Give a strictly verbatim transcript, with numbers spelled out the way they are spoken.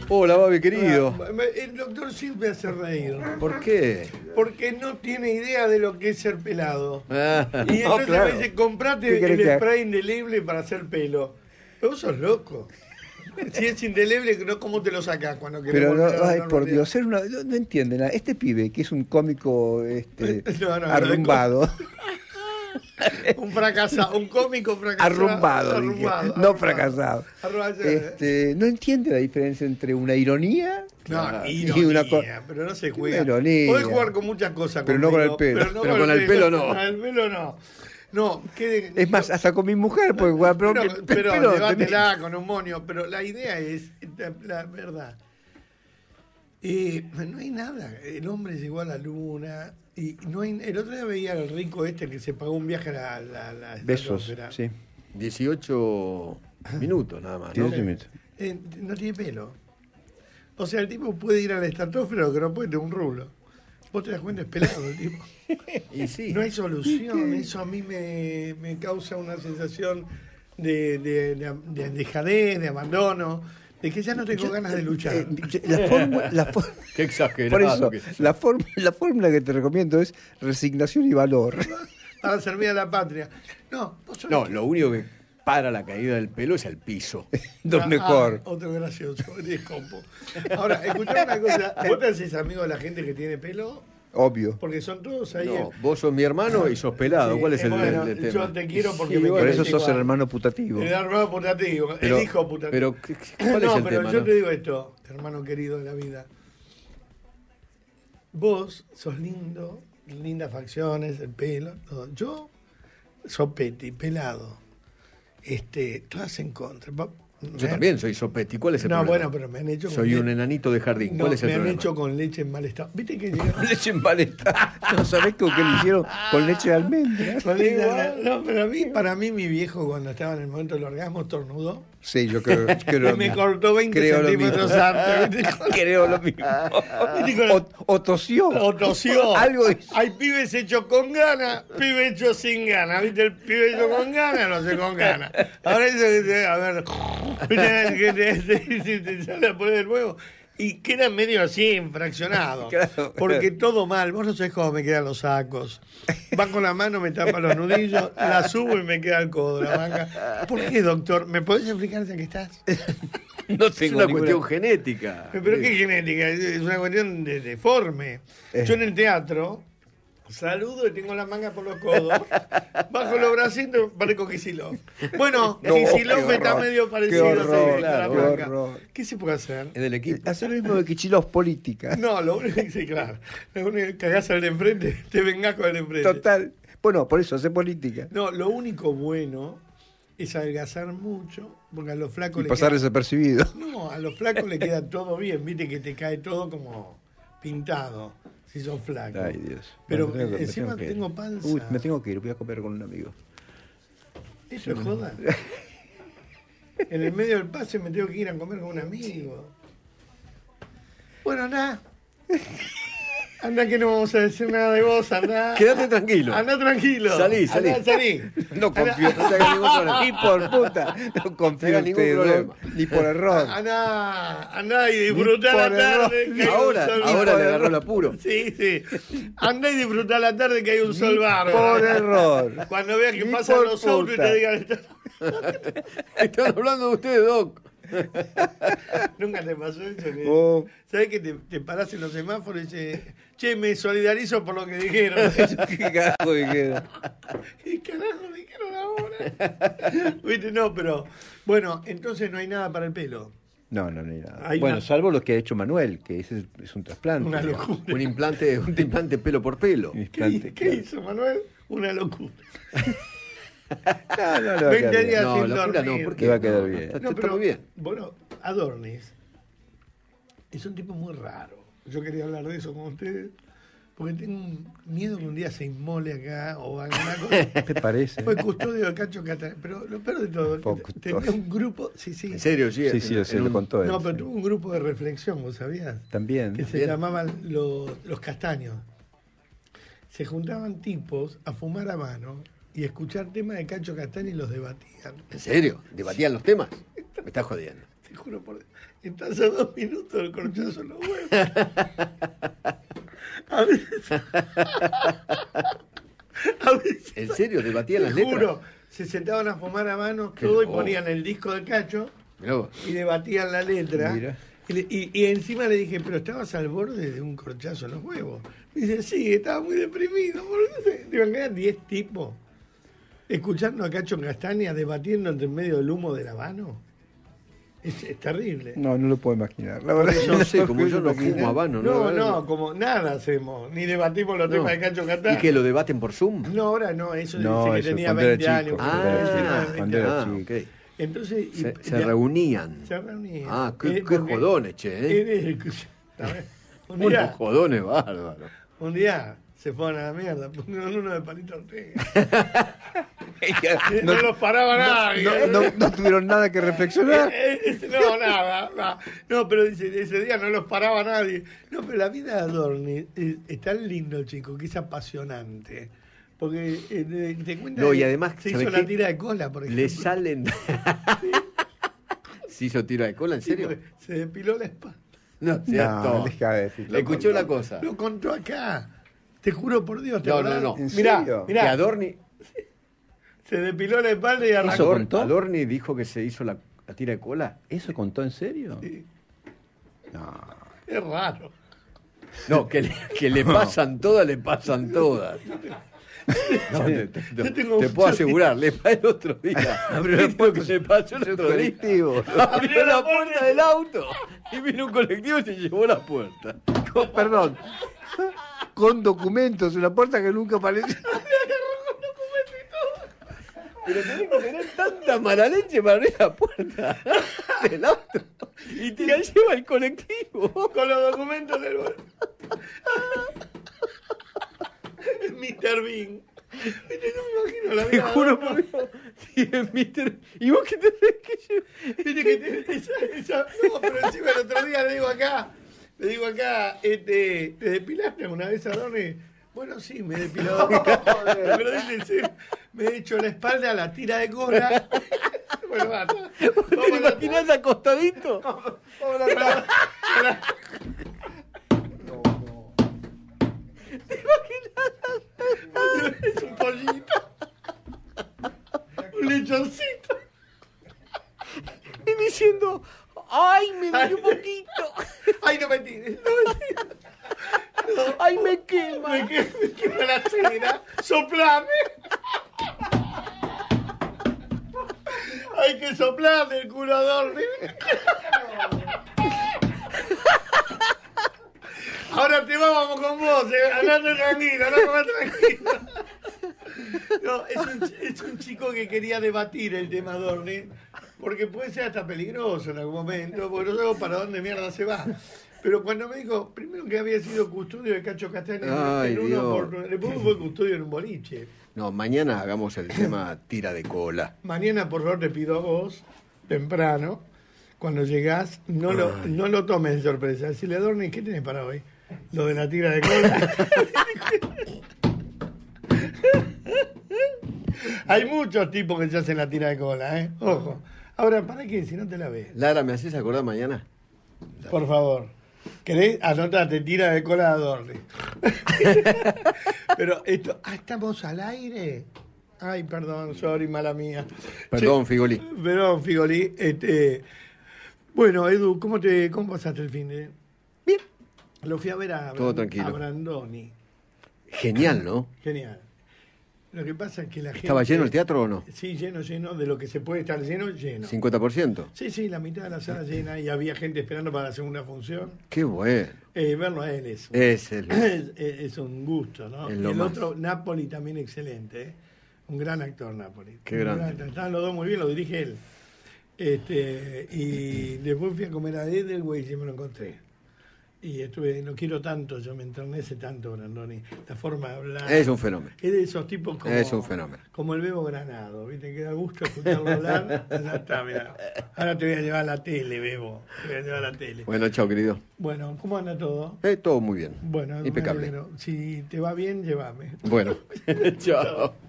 Hola, Babi, querido. El doctor Sid me hace reír. ¿Por qué? Porque no tiene idea de lo que es ser pelado. Ah, y entonces no, claro. me dice, comprate el spray indeleble para hacer pelo. Pero vos sos loco. Si es indeleble, ¿no? ¿Cómo te lo sacás cuando querés? Pero no, volver a la ay, por normalidad? Dios, ser una, no, no entienden nada. Este pibe, que es un cómico este, No, no, arrumbado. Un fracasado, un cómico fracasado. Arrumbado, arrumbado, dije, arrumbado. no fracasado. Arrumbado. Este, no entiende la diferencia entre una ironía No, ah, ironía, y una co- pero no se juega. Ironía. Podés jugar con muchas cosas. Pero no con el pelo. Pero, no Pero con el pelo no. Con el pelo no. No, que, Es más, hasta con mi mujer puede jugar, pero, pero, el pero pelo- llévatela con un monio. Pero la idea es, la, la verdad, eh, no hay nada. El hombre llegó a la luna. Y no hay, el otro día veía al rico este que se pagó un viaje a la, la, la Besos, estratosfera. sí. dieciocho minutos nada más, ¿no? dieciocho minutos. Eh, no tiene pelo. O sea, el tipo puede ir a la estratosfera, lo que no puede tener un rulo. Vos te das cuenta, es pelado el tipo. Y sí. No hay solución. Eso a mí me, me causa una sensación de, de, de, de dejadez, de abandono, de que ya no tengo ganas de luchar. Eh, la fórmula, la for- Qué exagerado. por eso, que es. la, form- la fórmula que te recomiendo es resignación y valor. Para servir a la patria. No, vos sos- No, lo único que para la caída del pelo es el piso. Lo Ah, mejor. ah, otro gracioso, el compo. Ahora, escuchame una cosa. ¿Vos te haces amigo de la gente que tiene pelo? Obvio. Porque son todos ahí. No, en- vos sos mi hermano y sos pelado. Sí, ¿Cuál es eh, el, bueno, el- el tema? yo te quiero porque Sí, me bueno, Por eso querés sos el igual. hermano putativo. El hermano putativo, Pero- el hijo putativo. Pero, ¿qué- qué- ¿cuál no, es el pero tema? yo no? te digo esto, hermano querido de la vida. Vos sos lindo, lindas facciones, el pelo, todo. Yo, sopeti, pelado. Este, todas en contra. Va- Yo me- también soy sopeti. ¿Cuál es el No, problema? bueno, pero me han hecho Soy con un le- enanito de jardín. No, ¿Cuál es el me han problema? hecho con leche en mal estado. ¿Viste que llegaron? Leche en paleta. No sabés con qué le hicieron con leche de almendra. Con leche en- no, pero a mí, para mí, mi viejo, cuando estaba en el momento del orgasmo, estornudó. Sí, yo creo, creo Y lo me mismo. cortó veinte Creo lo centímetros mismo. antes. ¿viste? Creo lo mismo. ¿Viste? O, o tosió. O tosió. Algo hizo. Hay pibes hechos con ganas, pibes hechos sin ganas. ¿Viste? El pibe hecho con ganas, no sé con ganas. Ahora dice que te- a ver, ¿viste? Que te, te- te- te sale a poner el huevo. Y queda medio así, fraccionado. Claro. Porque todo mal. Vos no sabés cómo me quedan los sacos. Va con la mano, me tapa los nudillos, la subo y me queda el codo, la manga. ¿Por qué, doctor? ¿Me podés explicar ya que estás? No Es tengo una ninguna- cuestión genética. Pero qué genética, es una cuestión de deforme. Eh. Yo en el teatro saludo y tengo la manga por los codos. Bajo los bracitos, parezco Kicillof. Bueno, No, Kicillof qué está horror, medio qué parecido horror, así, con la claro, qué manga. horror. ¿Qué se puede hacer? En el equipo. Hacer lo mismo de Kichilov, política. No, lo único que sí, claro. Lo único que cagás al de enfrente, te vengás con el de enfrente. Total. Bueno, por eso hace política. No, lo único bueno es adelgazar mucho, porque a los flacos Y le pasar queda... desapercibido. No, a los flacos le queda todo bien, viste que te cae todo como pintado, si sos flaco. Ay, Dios. Pero Bueno, me tengo que- me encima tengo que ir. tengo panza. Uy, me tengo que ir, voy a comer con un amigo. Eso es joda. En el medio del pase me tengo que ir a comer con un amigo. Bueno, anda. Anda que no vamos a decir nada de vos, anda. Quédate tranquilo. Anda tranquilo. Salí, salí. Andá, salí. No confío. No te hagas ningún problema. Ni por puta. No confío No en ningún usted, problema. ¿no? Ni por error. Andá, andá y disfrutá Ni la por tarde. error. que hay un Ahora, sol ahora bárbaro. le agarró el apuro. Sí, sí. Andá y disfrutá la tarde que hay un sol bárbaro. Por error. Cuando veas que Ni pasan por los autos y puta. te digan... Están hablando de ustedes, Doc. Nunca te pasó eso. Que... Oh. ¿Sabés que te, te parás en los semáforos y dices, che, me solidarizo por lo que dijeron? ¿Qué carajo dijeron? ¿Qué carajo dijeron ahora? ¿Viste? No, pero bueno, entonces no hay nada para el pelo. No, no, no hay nada. Hay Bueno, una- salvo lo que ha hecho Manuel, que ese es, es un trasplante. Una digamos. locura. Un implante, un implante pelo por pelo. Un ¿Qué, implante, qué claro. hizo Manuel? Una locura. No, no, le va a veinte quedar bien. días No, sin locura no, dormir. ¿por qué? Le va a quedar No, bien. Está, No, está pero, muy bien. Bueno, Adornis es un tipo muy raro. Yo quería hablar de eso con ustedes, porque tengo un miedo que un día se inmole acá o haga una cosa. ¿Te parece? Fue custodio de Cacho Cataneo, pero lo peor de todo, Fue tenía custodio. un grupo, sí, sí. En serio, sí. Sí, sí, en- se en lo un- contó él. No, pero sí. tuvo un grupo de reflexión, ¿vos sabías? También. Que se Bien. llamaban los, los castaños. Se juntaban tipos a fumar a mano y escuchar temas de Cacho Castaño y los debatían. ¿En serio? ¿Debatían los temas? Me estás jodiendo. Te juro por Dios, estás a dos minutos del corchazo en los huevos. A veces... A veces... ¿En serio? ¿Debatían las Te letras? juro, se sentaban a fumar a mano Qué todo y loco. ponían el disco de Cacho Mirá vos. y debatían la letra. Mira. Y, le- y- y encima le dije, pero estabas al borde de un corchazo en los huevos. Me dice, sí, estaba muy deprimido. Porque digo, eran diez tipos escuchando a Cacho Castaña debatiendo entre medio del humo de la mano. Es, es terrible. No, no lo puedo imaginar. La verdad, No sé, como puedo yo no imaginar. fumo habano. No, no, como nada hacemos. Ni debatimos los No. temas de Cacho Castaña. ¿Y que lo debaten por Zoom? No, ahora no, eso No, dice que eso tenía cuando era veinte chico, años. cuando Ah, diecinueve, veinte cuando era años. ah, chico. ok. Entonces, y- Se, se de- reunían. se reunían. Ah, qué, Eh, qué porque jodones, che, ¿eh? él es el que- ¿sabes? Un Unos día, jodones bárbaros. un día se fueron a la mierda, pusieron uno de Palito Ortega. No, No, los paraba nadie. no, no- no tuvieron nada que reflexionar. Eh, eh, No, nada, nada. No, pero dice, ese día no los paraba nadie. No, pero la vida de Adorni es, es tan lindo, chico, que es apasionante. Porque eh, te, te cuenta No, que y además, se hizo ¿sabes la qué? tira de cola, por ejemplo. Le salen. ¿Se hizo tiro de cola, en Sí, serio? porque se depiló la espalda. No, seas No, tonto. deja de decir. Le escuchó una cosa. Lo contó acá. Te juro por Dios. ¿te No, acordás? no, no. ¿En Mirá, serio? Que mirá, Adorni, se depiló la espalda y ¿Eso arrancó. Ador- contó? Adorni dijo que se hizo la, la tira de cola. ¿Eso contó en serio? Sí, No. es raro. No, que le, que le pasan todas, le pasan todas. No, te, te- Yo te- tengo te mucho puedo asegurar, le pasó el otro día. Abrió la ¿Viste lo que le pasó el otro día? Colectivo. Abrió la puerta del auto y vino un colectivo y se llevó la puerta. Con- perdón. Con documentos en la puerta que nunca apareció. Pero tenés que tener tanta mala leche para abrir la puerta del auto y te la lleva el colectivo. Con los documentos del bolso. mister Bean. Viste, yo me imagino la Te vida. juro por Dios. Sí, es mister ¿Y vos qué te crees que yo? Viste que te- esa, esa- no, pero encima el otro día le digo acá, le digo acá, este, ¿te depilaste alguna vez, Adorni? Bueno, sí, me he depilado. Pero dice, en serio, me he hecho la espalda a la tira de cola. Bueno, basta. ¿Te lo Vamos a- imaginás acostadito? vamos a la- a la- Es un pollito. Un lechoncito. Y diciendo, ¡ay, me duele un poquito! Ay, no me tires. No me tires. No. ¡Ay, me quema! Me quema, me quema la cera. ¡Soplame! Hay que soplarle el culo a Adorni. Ahora te vamos con vos, eh. Andate tranquilo, andate más tranquilo. No, es un, es un chico que quería debatir el tema Adorni, porque puede ser hasta peligroso en algún momento, porque no sabemos para dónde mierda se va. Pero cuando me dijo, primero que había sido custodio de Cacho Castaña Ay, en una Dios. oportunidad, después fue custodio en un boliche. No, mañana hagamos el tema tira de cola. Mañana, por favor, te pido a vos, temprano, cuando llegás, no lo, no lo tomes de sorpresa. Si le Adorni, ¿qué tenés para hoy? Lo de la tira de cola. Hay muchos tipos que se hacen la tira de cola, ¿eh? Ojo. Ahora, ¿para qué? Si no te la ves. Lara, ¿me haces acordar mañana? Por favor. ¿Querés? Anotate, tira de cola de Adorni. Pero esto, ah, ¿estamos al aire? Ay, perdón, sorry, mala mía. Perdón, Che, Figolí. Perdón, Figolí. Este, bueno, Edu, ¿cómo te cómo pasaste el fin de? Bien. Lo fui a ver a, Todo Bran- tranquilo. a Brandoni. Genial, ¿no? Genial. Lo que pasa es que la gente... ¿Estaba lleno el teatro o no? Sí, lleno, lleno, de lo que se puede estar lleno, lleno. ¿cincuenta por ciento? Sí, sí, la mitad de la sala llena y había gente esperando para la segunda función. Qué bueno. Eh, verlo a él es, Es el... es, es- es un gusto, ¿no? Es Y lo el más. otro, Napoli, también excelente, ¿eh? Un gran actor, Napoli. Qué Un grande. gran actor. Estaban los dos muy bien, lo dirige él. Este, y después fui a comer a Edelweiss y me lo encontré. Y estuve, no quiero tanto, yo me enternece tanto, Brandoni. La forma de hablar. Es un fenómeno. Es de esos tipos como, Es un fenómeno. como el Bebo Granado, ¿viste? Que da gusto escucharlo hablar. Ya está, mirá. Ahora te voy a llevar a la tele, Bebo. Te voy a llevar a la tele. Bueno, chao, querido. Bueno, ¿cómo anda todo? Eh, todo muy bien. Bueno, me Impecable. alegro. Si te va bien, llévame. Bueno, chao.